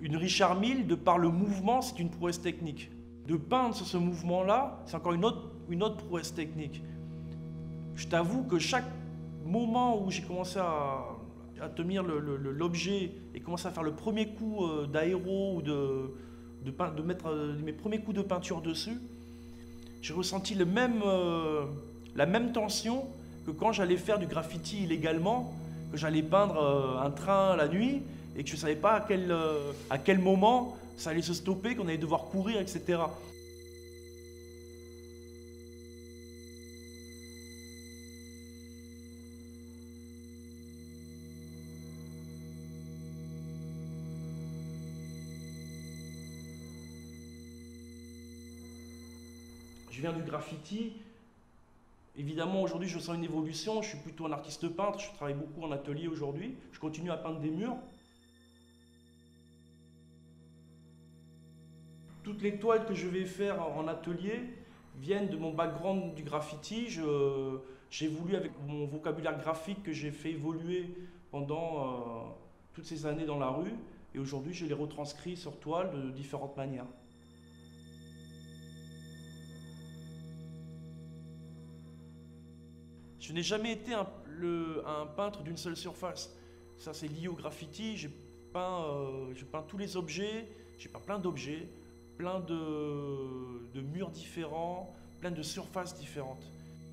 Une Richard Mille, de par le mouvement, c'est une prouesse technique. De peindre sur ce mouvement-là, c'est encore une autre prouesse technique. Je t'avoue que chaque moment où j'ai commencé à tenir l'objet et commencer à faire le premier coup d'aéro ou de mettre mes premiers coups de peinture dessus, j'ai ressenti la même tension que quand j'allais faire du graffiti illégalement, que j'allais peindre un train la nuit et que je ne savais pas à quel moment ça allait se stopper, qu'on allait devoir courir, etc. Je viens du graffiti. Évidemment, aujourd'hui, je sens une évolution. Je suis plutôt un artiste peintre. Je travaille beaucoup en atelier aujourd'hui. Je continue à peindre des murs. Toutes les toiles que je vais faire en atelier viennent de mon background du graffiti. J'ai voulu, avec mon vocabulaire graphique que j'ai fait évoluer pendant toutes ces années dans la rue, et aujourd'hui, je les retranscris sur toile de différentes manières. Je n'ai jamais été un peintre d'une seule surface. Ça, c'est lié au graffiti. Je peins tous les objets. J'ai peint plein d'objets, plein de murs différents, plein de surfaces différentes.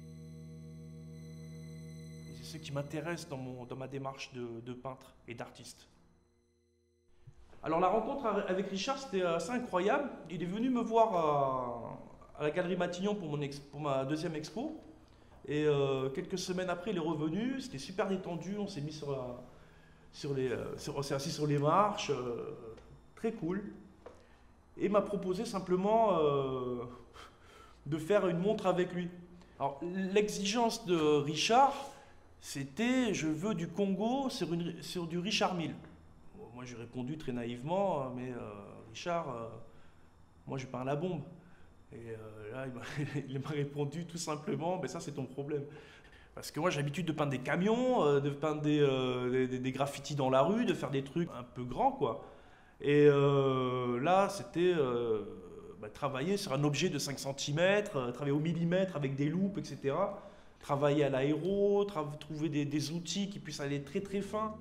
Et c'est ce qui m'intéresse dans ma démarche de peintre et d'artiste. Alors la rencontre avec Richard, c'était assez incroyable. Il est venu me voir à la Galerie Matignon pour ma deuxième expo. Et quelques semaines après, il est revenu. C'était super détendu. On s'est mis on s'est assis sur les marches, très cool. Et m'a proposé simplement de faire une montre avec lui. Alors l'exigence de Richard, c'était je veux du Congo sur du Richard Mille. Bon, moi j'ai répondu très naïvement, mais Richard, moi je peins la bombe. Et là, il m'a répondu tout simplement, ben ça c'est ton problème. Parce que moi j'ai l'habitude de peindre des camions, de peindre des graffitis dans la rue, de faire des trucs un peu grands, quoi. Et là, c'était travailler sur un objet de 5 cm, travailler au millimètre avec des loupes, etc. Travailler à l'aéro, trouver des outils qui puissent aller très très fin.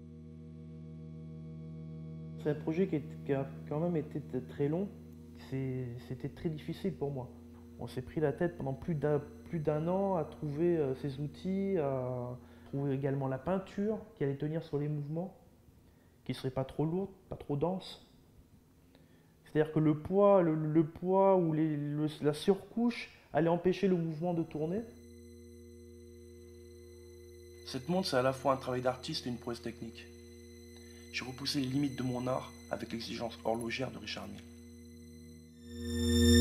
C'est un projet qui a quand même été très long. C'était très difficile pour moi. On s'est pris la tête pendant plus d'un an à trouver ces outils, à trouver également la peinture qui allait tenir sur les mouvements, qui ne serait pas trop lourde, pas trop dense. C'est-à-dire que le poids ou la surcouche allait empêcher le mouvement de tourner. Cette montre, c'est à la fois un travail d'artiste et une prouesse technique. J'ai repoussé les limites de mon art avec l'exigence horlogère de Richard Mille.